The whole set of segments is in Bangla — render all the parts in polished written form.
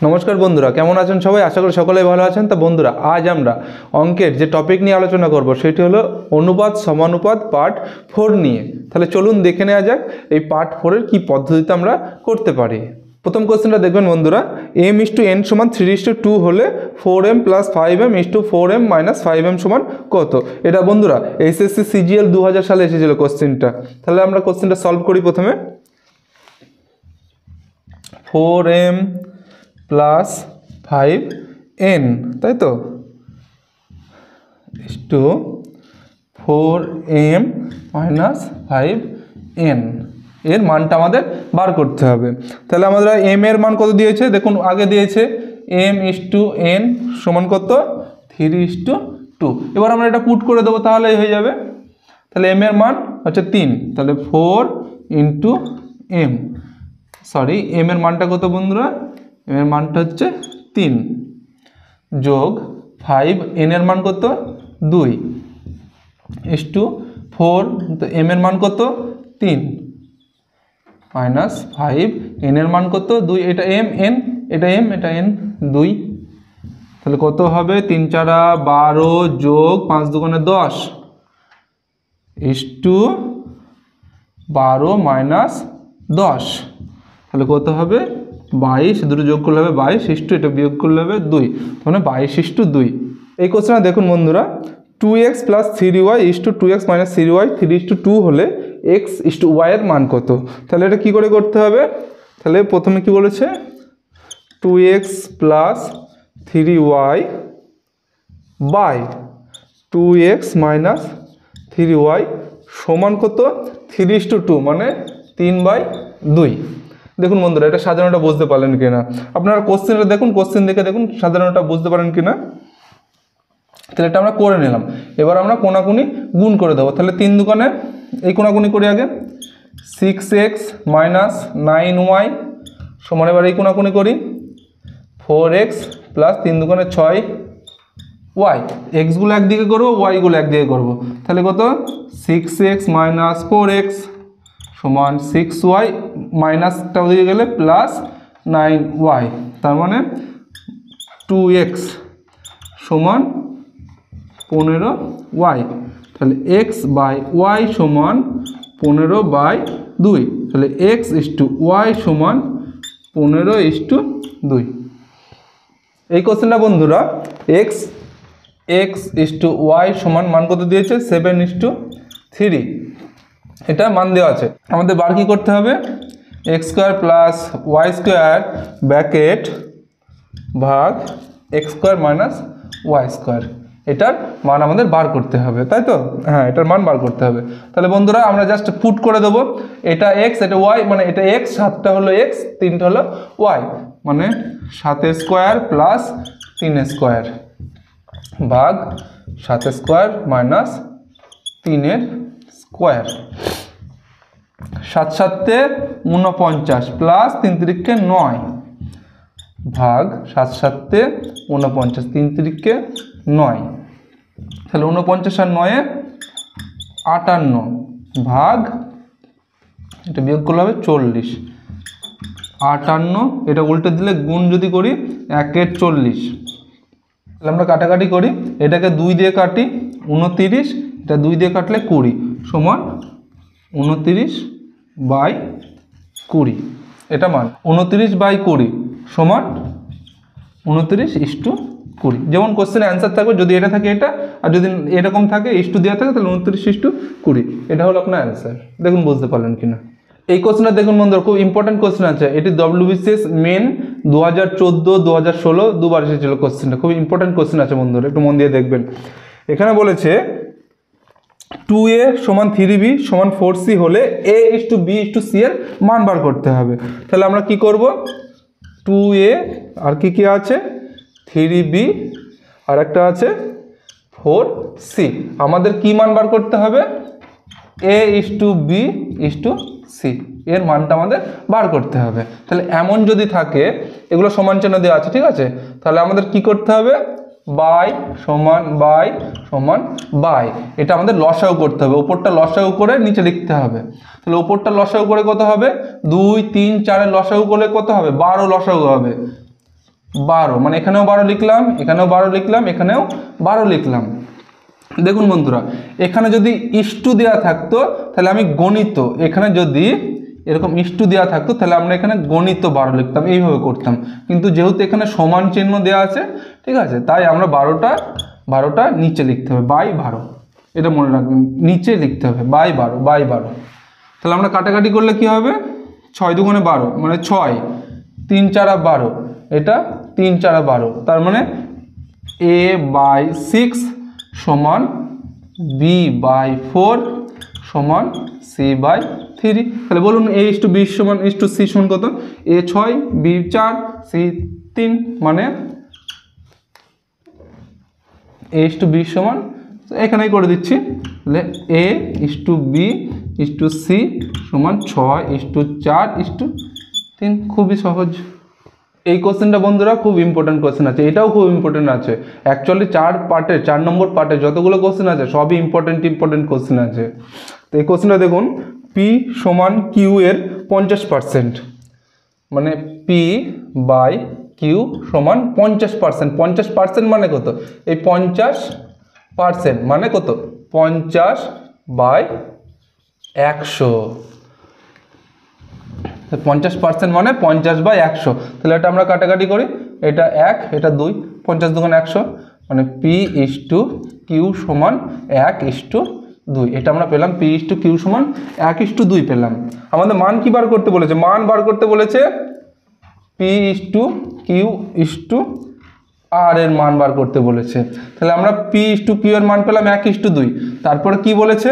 নমস্কার বন্ধুরা, কেমন আছেন সবাই? আশা করি সকলেই ভালো আছেন। তো বন্ধুরা, আজ আমরা অঙ্কের যে টপিক নিয়ে আলোচনা করব সেটি হলো অনুপাত সমানুপাত পার্ট 4 নিয়ে। তাহলে চলুন দেখে নেওয়া যাক এই পার্ট 4-এর কী পদ্ধতিতে আমরা করতে পারি। প্রথম কোশ্চেনটা দেখবেন বন্ধুরা, m/n সমান 3:2 হলে 4m + 5m = 4m - 5m সমান কত? এটা বন্ধুরা SSC CGL 2000 সালে এসেছিল কোশ্চেনটা। তাহলে আমরা কোশ্চেনটা সলভ করি। প্রথমে 4m + 5n, তাই তো, = 4m - 5n এর মানটা আমাদের বার করতে হবে। তাহলে আমাদের m এর মান কত দিয়েছে দেখুন, আগে দিয়েছে m/n সমান কত? 3:2। এবার আমরা এটা পুট করে দেবো, তাহলেই হয়ে যাবে। তাহলে m এর মান হচ্ছে 3, তাহলে 4 × m, সরি m এর মানটা কত বন্ধুরা? m এর মানটা হচ্ছে 3 যোগ 5, n এর মান কত? 2 = 4, তো m এর মান কত? 3 - 5, n এর মান কত? 2, এটা m, n, এটা m, এটা n, 2। তাহলে কত হবে? 3 × 4 = 12 যোগ 5 × 2 = 10 = 12 - 10। তাহলে কত হবে? 22, দুটো যোগ করলে হবে 22, এটা বিয়োগ করলে হবে 2, মানে 22:2। এই কোশ্চেনটা দেখুন বন্ধুরা, 2x + 3y = 2x - 3y 3:2 হলে x = y এর মান কত? তাহলে এটা কি করে করতে হবে? তাহলে প্রথমে কি বলেছে? 2x + 3y by 2x - 3y সমান কত? 3:2, মানে 3/2। দেখুন বন্ধুরা, এটা সাধারণটা বুঝতে পারলেন কিনা? আপনারা কোশ্চেনটা দেখুন, কোশ্চেন দেখে দেখুন সাধারণটা বুঝতে পারেন কিনা। তাহলে এটা আমরা করে নিলাম। এবার আমরা কোনাকুনি গুণ করে দেবো। তাহলে 3 দুগুণে এই কোনাকুনি করি আগে, 6x - 9y সমান, এবার এই কোনাকুনি করি 4x + 3 দুগুণে 6y, এক্সগুলো একদিকে করবো, ওয়াইগুলো একদিকে করবো। তাহলে কত? 6x - 4x সমান 6y, মাইনাসটা ওদিকে গেলে প্লাস 9y, তার মানে 2x সমান 15y। তাহলে x/y সমান 15/2, তাহলে x = y সমান 15:2। এই কোশ্চেনটা বন্ধুরা x = y সমান মান কত দিয়েছে? 7:3, এটা মান দেওয়া আছে। আমাদের বার কি করতে হবে? x² + y² ব্র্যাকেট ভাগ x² - y², এটার মান আমাদের বার করতে হবে, তাই তো? হ্যাঁ, এটার মান বার করতে হবে। তাহলে বন্ধুরা আমরা জাস্ট পুট করে দেবো, এটা x, এটা y, মানে এটা x, 7টা হলো x, 3টা হলো y, মানে 7² + 3² ভাগ 7² - 3² 7 × 7 = 49 প্লাস 3 × 9 ভাগ 7 × 7 = 49, 3 × 9, তাহলে 49 আর 9 58 ভাগ, এটা বিয়োগ করলে হবে 40, 58, এটা উল্টে দিলে গুণ যদি করি 1 × 40, তাহলে আমরা কাটাকাটি করি, এটাকে 2 দিয়ে কাটি 29, এটা 2 দিয়ে কাটলে 20 সমান 29/20, এটা মান 29/20 সমান 29:20। যেমন কোশ্চেনে অ্যান্সার থাকবে, যদি এটা থাকে এটা, আর যদি এরকম থাকে ইস্টু দেওয়া থাকে তাহলে 29:20, এটা হলো আপনার অ্যান্সার। দেখুন বুঝতে পারলেন কিনা? এই কোশ্চেনটা দেখুন বন্ধুরা, খুব ইম্পর্টেন্ট কোশ্চেন আছে। এটি WBCS মেন 2014, 2016 দুবার এসেছিল কোশ্চেনটা। খুব ইম্পর্টেন্ট কোশ্চেন আছে বন্ধুরা, একটু মন দিয়ে দেখবেন। এখানে বলেছে 2a = 3b = 4c হলে a = b = c এর মান বার করতে হবে। তাহলে আমরা কি করব? 2a আর কি আছে? 3b আর একটা আছে 4c। আমাদের কি মান বার করতে হবে? a = b = c এর মানটা আমাদের বার করতে হবে। তাহলে এমন যদি থাকে, এগুলো সমান চিহ্ন দেওয়া আছে, ঠিক আছে? তাহলে আমাদের কি করতে হবে? বাই সমান বাই সমান বাই, এটা আমাদের লসাগু করতে হবে। উপরটা লসাগু করে নিচে লিখতে হবে। তাহলে উপরটা লসাগু করে কত হবে? 2, 3, 4 এর লসাগু করলে কত হবে? 12 লসাগু হবে। 12, মানে এখানেও 12 লিখলাম, এখানেও 12 লিখলাম, এখানেও 12 লিখলাম। দেখুন বন্ধুরা, এখানে যদি ইস্টু দেওয়া থাকতো তাহলে আমি গণিত, এখানে যদি এরকম ইস্টু দেওয়া থাকতো তাহলে আমরা এখানে গণিত 12 লিখতাম, এইভাবে করতাম। কিন্তু যেহেতু এখানে সমান চিহ্ন দেওয়া আছে, ঠিক আছে, তাই আমরা 12টা নিচে লিখতে হবে, বাই 12, এটা মনে রাখবেন, নিচে লিখতে হবে বাই 12। তাহলে আমরা কাটাকাটি করলে কি হবে, 6 দুগুণে 12 মানে 6, 3 4 12, এটা 3 4 12, তার মানে a/6 সমান b/4 সমান c/3। তাহলে বলুন a/b সমান a/c সমান কত, a 6 b 4 c 3, মানে a/b সমান, এখানেই করে দিচ্ছি, তাহলে a/b/c সমান 6/4/3। খুবই সহজ। এই কোশ্চেনটা বন্ধুরা খুব ইম্পর্টেন্ট কোশ্চেন আছে, এটাও খুব ইম্পর্টেন্ট আছে। অ্যাকচুয়ালি 4 নম্বর পার্টে যতগুলো কোশ্চেন আছে সবই ইম্পর্টেন্ট কোশ্চেন আছে। তো এই কোশ্চেনটা দেখুন, পি সমান কিউ এর 50%, মানে পি বাই কিউ সমান 50%। 50% মানে কত, এই 50% মানে কত, 50/100। 50% মানে 50/100। তাহলে এটা আমরা কাটাকাটি করি, এটা 1 এটা 2, 50 দুগুণে 100, মানে p/q সমান 1/2। এটা আমরা পেলাম p/q সমান 1/2 পেলাম। আমাদের মান কি বার করতে বলেছে, মান বার করতে বলেছে p/q/r এর মান বার করতে বলেছে। তাহলে আমরা p/q এর মান পেলাম 1/2। তারপরে কি বলেছে,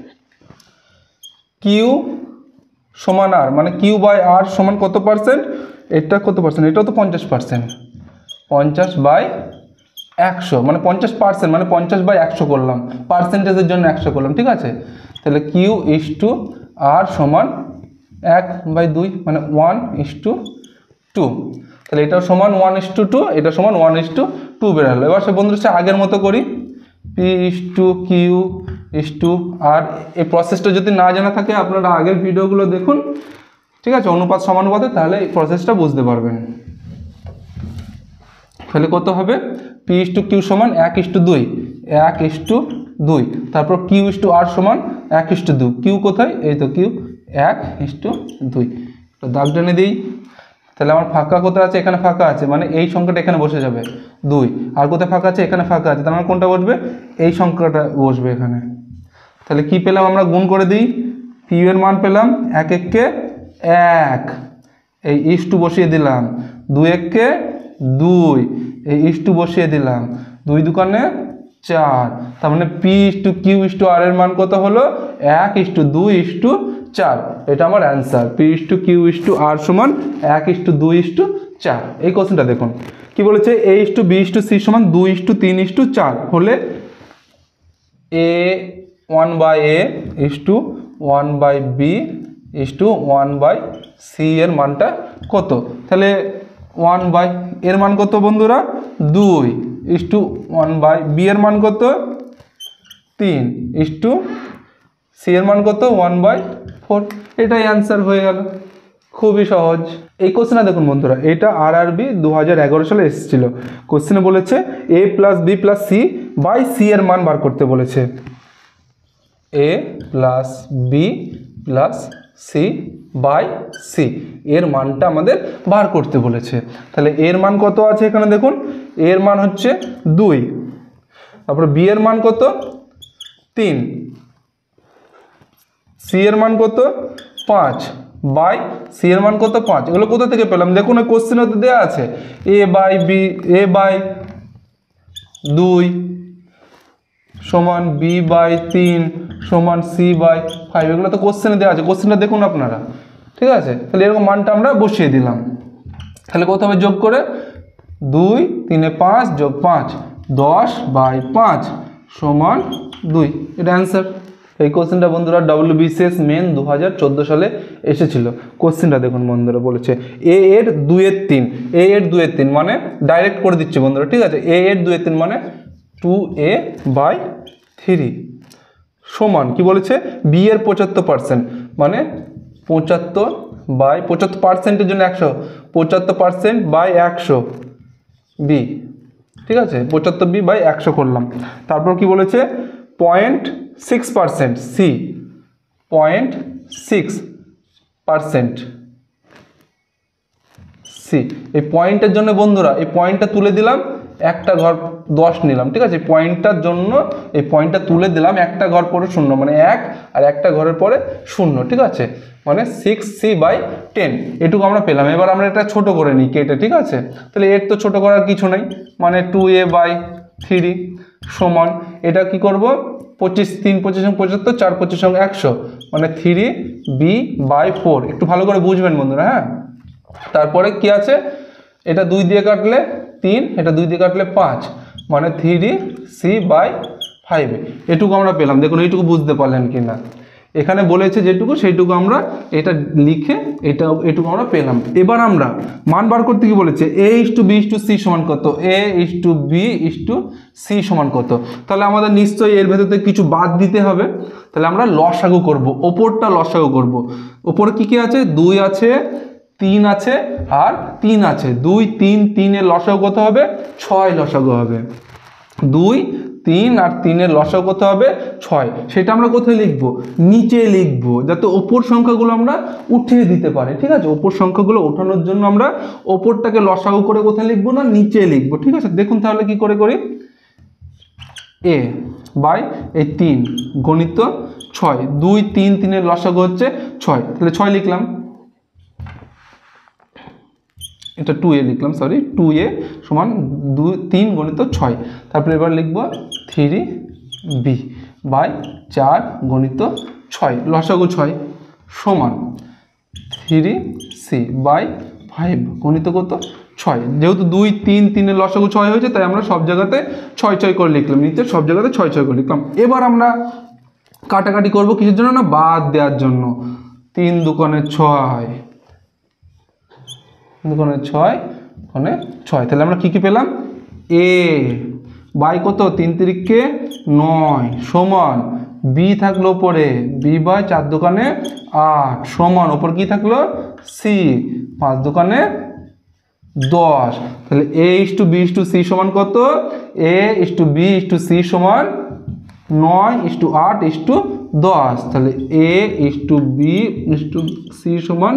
q সমান আর, মানে q/r সমান কত পার্সেন্ট, এটা কত পার্সেন্ট, এটাও তো 50%, 50/100 মানে 50%, মানে 50/100 করলাম, পার্সেন্টেজের জন্য 100 করলাম, ঠিক আছে। তাহলে q/r সমান 1/2, মানে 1/2। তাহলে এটা সমান 1/2, এটা সমান 1/2 বেরোলো। এবার সে বন্ধুরা আগের মতো করি, p/q/r। এই প্রসেসটা যদি না জানা থাকে আপনারা আগের ভিডিওগুলো দেখুন, ঠিক আছে, অনুপাত সমানুপাতে, তাহলে এই প্রসেসটা বুঝতে পারবেন। তাহলে কত হবে, p/q সমান 1/2, তারপর q/r সমান 1/2। কিউ কোথায়, এই তো কিউ, 1/2। তো দাগ টেনে দিই, তাহলে আমার ফাঁকা কোথায় আছে, এখানে ফাঁকা আছে, মানে এই সংখ্যাটা এখানে বসে যাবে 2। আর কোথায় ফাঁকা আছে, এখানে ফাঁকা আছে, তার মানে কোনটা বসবে, এই সংখ্যাটা বসবে এখানে। তাহলে কি পেলাম, আমরা গুণ করে দিই, p এর মান পেলাম 1 1 1, এই ইস্টু বসিয়ে দিলাম, 2 1 2, এই ইস্টু বসিয়ে দিলাম, 2 দুগুণে 4, তার মানে p/q/r এর মান কত হলো, 1/2/4। এটা আমার অ্যান্সার, p/q/r সমান 1/2/4। এই কোশ্চেনটা দেখুন কি বলেছে, a/b/c সমান 2/3/4 হলে a1/b/1/c এর মানটা কত। তাহলে 1/, এর মান কত বন্ধুরা, 2/1/b এর মান কত, 3/c এর মান কত, 1/4। এটাই অ্যান্সার হয়ে গেল, খুবই সহজ। এই কোশ্চেনটা দেখুন বন্ধুরা, এটা RRB 2011 সালে এসেছিল। কোশ্চেনে বলেছে a+b+c/c এর মান বার করতে বলেছে, a+b+c/c এর মানটা আমাদের বার করতে বলেছে। তাহলে এর মান কত আছে এখানে দেখুন, এর মান হচ্ছে 2, তারপর b এর মান কত, 3, c এর মান কত, 5, বাই c এর মান কত, 5। এগুলো কোথা থেকে পেলাম, দেখুন ওই কোশ্চেনে তো দেওয়া আছে a/2 সমান b/3 সমান c/5, এগুলো তো কোশ্চেনে দেওয়া আছে, কোশ্চেনটা দেখুন আপনারা, ঠিক আছে। তাহলে এরকম মানটা আমরা বসিয়ে দিলাম। তাহলে কত হবে, যোগ করে 2 3 5 যোগ 5, 10/5 সমান 2। এটা অ্যান্সার। এই কোশ্চেনটা বন্ধুরা WBCS মেন 2014 সালে এসেছিল। কোশ্চেনটা দেখুন বন্ধুরা, বলেছে a এর 2/3, a এর 2/3 মানে ডাইরেক্ট করে দিচ্ছি বন্ধুরা, ঠিক আছে, a এর 2/3 মানে 2a/3 সমান কি বলেছে, b এর 75% মানে 75/75%-এর জন্য 100, 75%/100 বি, ঠিক আছে 75b/100 করলাম। তারপর কি বলেছে 0.6% সি, 0.6% সি। এই পয়েন্টের জন্য বন্ধুরা এই পয়েন্টটা তুলে দিলাম, একটা ঘর 10 নিলাম, ঠিক আছে পয়েন্টটার জন্য এই পয়েন্টটা তুলে দিলাম, একটা ঘর পরে 0 মানে 1 আর একটা ঘরের পরে 0, ঠিক আছে মানে 6c/10 এটুকু আমরা পেলাম। এবার আমরা এটা ছোট করে নিই কেটে, ঠিক আছে তাহলে এর তো ছোট করার কিছু নাই, মানে 2a/3 সমান এটা কি করব 25 3 25 75 4 25 100 মানে 3b/4। একটু ভালো করে বুঝবেন বন্ধুরা, হ্যাঁ। তারপরে কি আছে, এটা 2 দিয়ে কাটলে 3, এটা 2 দিয়ে কাটলে 5 মানে 3c/5 এটুকু আমরা পেলাম। দেখুন এইটুকু বুঝতে পারলেন কি না, এখানে বলেছে যেটুকু সেইটুকু আমরা এটা লিখে এটুকু আমরা পেলাম। এবার আমরা মান বার করতে কি বলেছে a/b/c সমান কত, a/b/c সমান কত, তাহলে আমাদের নিশ্চয়ই এর ভেতর থেকে কিছু বাদ দিতে হবে। তাহলে আমরা লসাগু করব, ওপরটা লসাগু করব। ওপরে কি কি আছে 2 আছে 3 আছে আর 3 আছে, 2 3 3 এর লসাগু কত হবে 6 লসাগু হবে, 2 3 আর 3 এর লসাগু কত হবে 6। সেটা আমরা কোথায় লিখব নিচে লিখব, যাতে ওপর সংখ্যাগুলো আমরা উঠিয়ে দিতে পারি, ঠিক আছে ওপর সংখ্যাগুলো ওঠানোর জন্য আমরা ওপরটাকে লসাগু করে কোথায় লিখব না নিচে লিখব, ঠিক আছে। দেখুন তাহলে কি করে করি, a/3 গণিত 6, 2 3 3 এর লসাগু হচ্ছে 6, তাহলে 6 লিখলাম, এটা 2a লিখলাম, সরি 2a সমান 2 3 গণিত 6। তারপরে এবার লিখব 3b/4 গণিত 6 লসাগু 6 সমান 3c/5 গণিত কত 6। যেহেতু 2 3 3 এর লসাগু 6 হয়েছে তাই আমরা সব জায়গাতে 6 6 করে লিখলাম, নিচে সব জায়গাতে 6 6 করে লিখলাম। এবার আমরা কাটাকাটি করব কিসের জন্য না বাদ দেওয়ার জন্য, 3 দুগুণে 6 দুগুণে 6 মানে 6, তাহলে আমরা কি কি পেলাম a/ কত 3 3 9 সমান b থাকলো উপরে b/4 দুগুণে 8 সমান ওপর কি থাকলো c 5 দুগুণে 10। তাহলে a/b/c সমান কত a/b/c সমান 9/8/10। তাহলে a/b/c সমান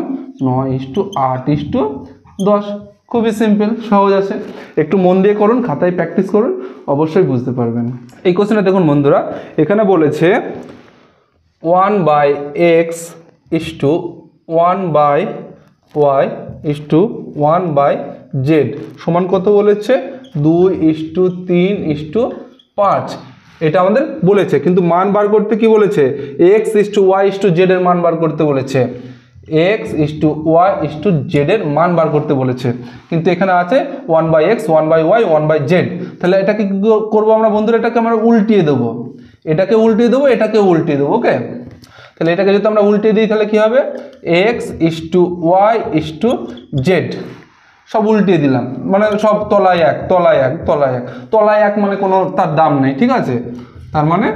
9/8/10। খুবই সিম্পল, সহজ আছে, একটু মন দিয়ে করুন, খাতায় প্র্যাকটিস করুন, অবশ্যই বুঝতে পারবেন। এই কোশ্চেনে দেখুন বন্ধুরা, এখানে বলেছে 1/x = 1/y = 1/z সমান কত বলেছে 2:3:5। এটা আমাদের বলেছে, কিন্তু মান বার করতে কি বলেছে x/y/z এর মান বার করতে বলেছে, x/y/z এর মান বার করতে বলেছে। কিন্তু এখানে আছে 1/x 1/y 1/z। তাহলে এটাকে কি করবো আমরা বন্ধুরা, এটাকে আমরা উল্টিয়ে দেবো, এটাকে উল্টিয়ে দেবো, এটাকে উল্টিয়ে দেবো, ওকে। তাহলে এটাকে যদি আমরা উল্টিয়ে দিই তাহলে কি হবে x/y/z সব উল্টিয়ে দিলাম, মানে সব তলায় 1 তলায় 1 তলায় 1 তলায় 1 মানে কোনো তার দাম নেই, ঠিক আছে। তার মানে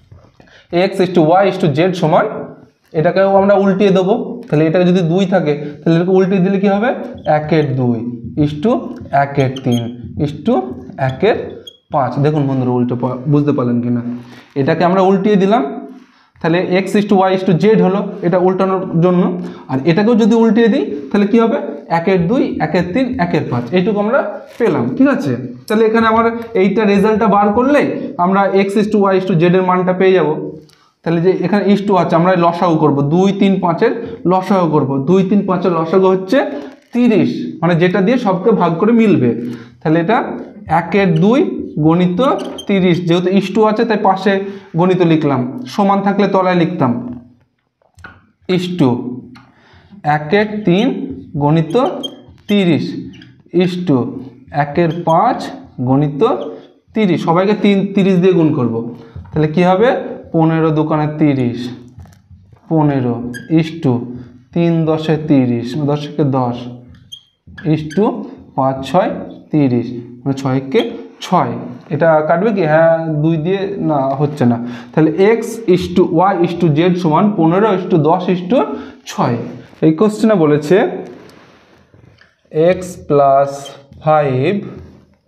x/y/z সমান এটাকেও আমরা উল্টিয়ে দেবো, তাহলে এটাকে যদি 2 থাকে তাহলে এটাকে উল্টিয়ে দিলে কি হবে 1/2 = 1/3 = 1/5। দেখুন বন্ধুরা উল্টো বুঝতে পারলেন কিনা, এটাকে আমরা উল্টিয়ে দিলাম, তাহলে x/y/z হলো এটা উল্টানোর জন্য, আর এটাকেও যদি উল্টিয়ে দিই তাহলে কি হবে 1/2 1/3 1/5 এইটুকু আমরা পেলাম, ঠিক আছে। তাহলে এখানে আমার এইটা রেজাল্টটা বার করলে আমরা x/y/z এর মানটা পেয়ে যাব। তাহলে যে এখানে ইস্টু আছে আমরা লসাগু করব, 2 3 5 এর লসাগু করব, 2 3 5 এর লসাগু হচ্ছে 30, মানে যেটা দিয়ে সবকে ভাগ করে মিলবে। তাহলে এটা 1/2 গণিত 30, যেহেতু ইস্টু আছে তাই পাশে গণিত লিখলাম, সমান থাকলে তলায় লিখতাম ইস্টু 1/3 গণিত 30 ইস্টু 1/5 গণিত 30, সবাইকে 30 দিয়ে গুণ করব। তাহলে কি হবে 15 দুগুণে 30 15 ইস্টু 3 10 30 10 10 ইস্টু 5 6 30 মানে 6 কে 6। এটা কাটবে কি, হ্যাঁ 2 দিয়ে না হচ্ছে না। তাহলে x/y/z সমান 15:10:6। এই কোশ্চেনে বলেছে x + 5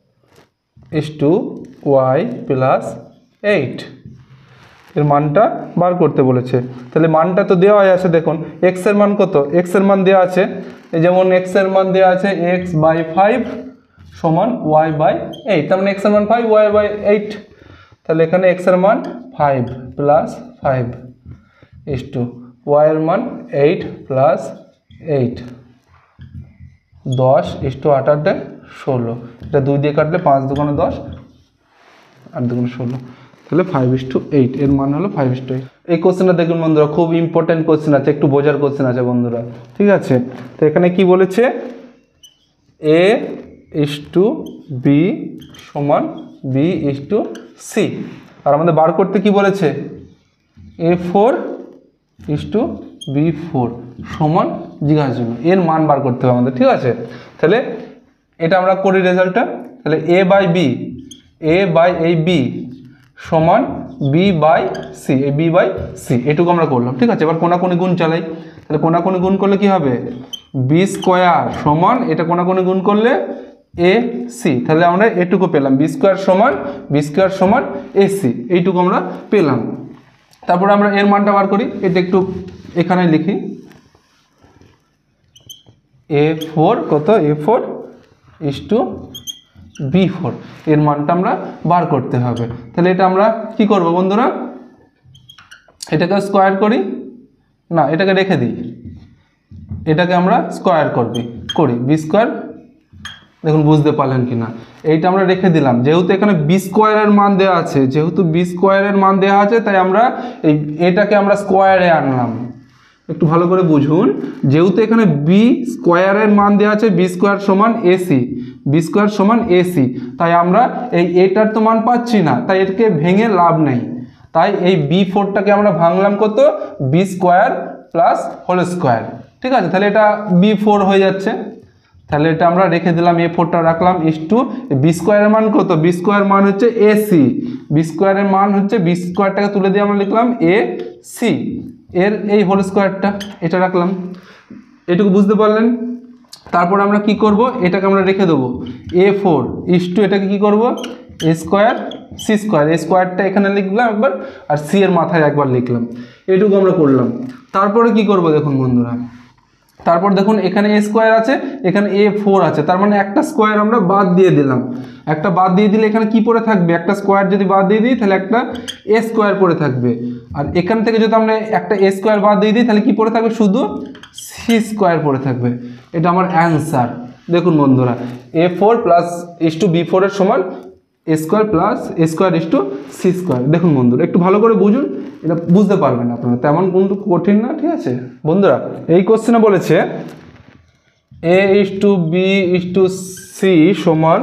is to Y plus 8 এর মানটা বার করতে বলেছে। তাহলে মানটা তো দেওয়া আছে, দেখুন এক্স এর মান কত, এক্স এর মান দেওয়া আছে, যেমন এক্স এর মান দেওয়া আছে x/5 সমান y/8, তার মানে এক্স এর মান 5 y/8, তাহলে এখানে এক্স এর মান 5 প্লাস 5 ইস টু ওয়াই এর মান 8 প্লাস 8, 10 ইস টু 8 8 16, এটা 2 দিয়ে কাটলে 5 দুগুণে 10 8 দুগুণে 16, তাহলে 5:8 এর মান হলো 5:8। এই কোশ্চেনটা দেখুন বন্ধুরা, খুব ইম্পর্টেন্ট কোশ্চেন আছে, একটু বোঝার কোশ্চেন আছে বন্ধুরা, ঠিক আছে। তো এখানে কি বলেছে, a ইস টু বি সমান বি ইস টু সি, আর আমাদের বার করতে কি বলেছে, a4 ইস টু b4 সমান জিজ্ঞাসা ছিল, এর মান বার করতে হবে আমাদের, ঠিক আছে। তাহলে এটা আমরা করি রেজাল্টটা, তাহলে a বাই এই বি সমান b/c, এই b/c এটুকু আমরা করলাম, ঠিক আছে। এবার কোনাকুনি গুণ চালাই, তাহলে কোনাকুনি গুণ করলে কি হবে, বি স্কোয়ার সমান এটা কোনাকুনি গুণ করলে ac, তাহলে আমরা এটুকু পেলাম, বি স্কোয়ার সমান ac, এইটুকু আমরা পেলাম। তারপরে আমরা এর মানটা বার করি, এটা একটু এখানে লিখি, a4 কত, a4 ইস টু b4 এর মানটা আমরা বার করতে হবে। তাহলে এটা আমরা কি করব বন্ধুরা, এটাকে স্কোয়ার করি, না এটাকে রেখে দিই, এটাকে আমরা স্কোয়ার করি বি স্কোয়ার, দেখুন বুঝতে পারলেন কি না, এইটা আমরা রেখে দিলাম, যেহেতু এখানে বি স্কোয়ারের মান দেওয়া আছে, তাই আমরা এটাকে আমরা স্কোয়ারে আনলাম। একটু ভালো করে বুঝুন, যেহেতু এখানে বি স্কোয়ারের মান দেওয়া আছে, বি স্কোয়ার সমান এসি, তাই আমরা এটার তো মান পাচ্ছি না, তাই এটাকে ভেঙে লাভ নেই, তাই এই b4টাকে আমরা ভাঙলাম কত, B square plus whole square, ঠিক আছে। তাহলে এটা b4 হয়ে যাচ্ছে, তাহলে এটা আমরা রেখে দিলাম, a4টা রাখলাম ইস টু বি স্কোয়ারের মান কত, বি স্কোয়ার মান হচ্ছে এসি, বি স্কোয়ারের মান হচ্ছে, বি স্কোয়ারটাকে তুলে দিয়ে আমরা লিখলাম এসি, এর এই হোল স্কোয়ারটা এটা রাখলাম, এটুকু বুঝতে পারলেন। তারপর আমরা কি করব, এটাকে আমরা রেখে দেবো a4 ইস টু এটাকে কি করব, a স্কোয়ার সি স্কোয়ার, এই স্কোয়ারটা এখানে লিখলাম একবার, আর সি এর মাথায় একবার লিখলাম, এটুকু আমরা করলাম। তারপরে কি করব দেখুন বন্ধুরা, তারপর দেখুন এখানে a স্কোয়ার আছে, এখানে a4 আছে, তার মানে একটা স্কোয়ার আমরা বাদ দিয়ে দিলাম, একটা বাদ দিয়ে দিলে এখানে কি পড়ে থাকবে, একটা স্কোয়ার যদি বাদ দিয়ে দিই তাহলে একটা a স্কোয়ার পড়ে থাকবে, আর এখান থেকে যদি আমরা একটা a স্কোয়ার বাদ দিয়ে দিই তাহলে কি পড়ে থাকবে, শুধু সি স্কোয়ার পড়ে থাকবে, এটা আমার অ্যান্সার। দেখুন বন্ধুরা, a4 plus is to b4 এর সমান a square plus a square is to C square. দেখুন বন্ধুরা, একটু ভালো করে বুঝুন, এটা বুঝতে পারবেন আপনারা, তেমন কিন্তু কঠিন না, ঠিক আছে বন্ধুরা। এই কোশ্চেনে বলেছে a is to B is to C সমান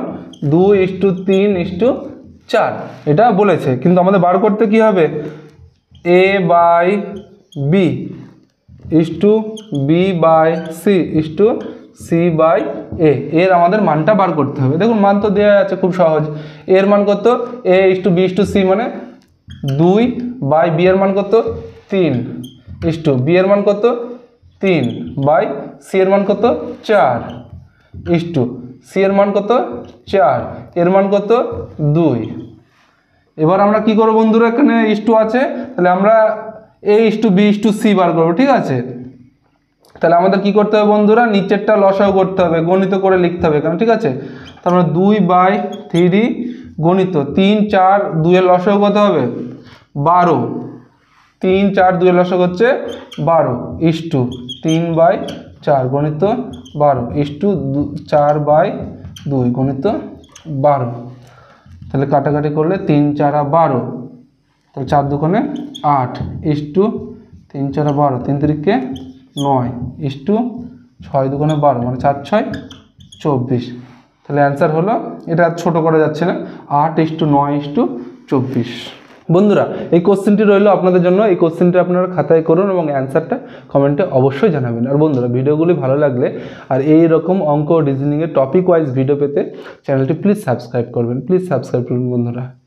2:3:4, এটা বলেছে, কিন্তু আমাদের বার করতে কি হবে, a by B is to B by C is to C by A, এর আমাদের মানটা বার করতে হবে। দেখুন মান তো দেওয়া আছে, খুব সহজ, এর মান কত, a is to B is to C মানে 2 বাই বি এর মান কত 3 ইস টু বি এর মান কত 3 বাই সি এর মান কত 4 ইস টু সি এর মান কত 4, এর মান কত 2। এবার আমরা কি করব বন্ধুরা, এখানে ইস টু আছে, তাহলে আমরা a is to B is to C বার করবো, ঠিক আছে। তাহলে আমাদের কি করতে হবে বন্ধুরা, নিচেরটা লসাগু করতে হবে, গণিত করে লিখতে হবে এখানে, ঠিক আছে। তারপরে 2/3 গণিত 3 4 2 এর লসাগু কত হবে 12, 3 4 2 এর লসাগু হচ্ছে 12 ইস টু 3/4 গণিত 12 ইস টু 4/2 গণিত 12। তাহলে কাটাকাটি করলে 3 4 12, তাহলে 4 দুগুণে 8 ইস টু 3 4 12, 3 3 9 ইস টু 6 দুগুণে 12 মানে 4 6 24। তাহলে অ্যান্সার হলো, এটা ছোট করা যাচ্ছে না, 8:9:24। বন্ধুরা এই কোশ্চেনটি রইল আপনাদের জন্য, এই কোশ্চেনটি আপনারা খাতায় করুন এবং অ্যান্সারটা কমেন্টে অবশ্যই জানাবেন। আর বন্ধুরা ভিডিওগুলি ভালো লাগলে আর এই রকম অঙ্ক রিজনিংয়ের টপিক ওয়াইজ ভিডিও পেতে চ্যানেলটি প্লিজ সাবস্ক্রাইব করবেন, প্লিজ সাবস্ক্রাইব করুন বন্ধুরা।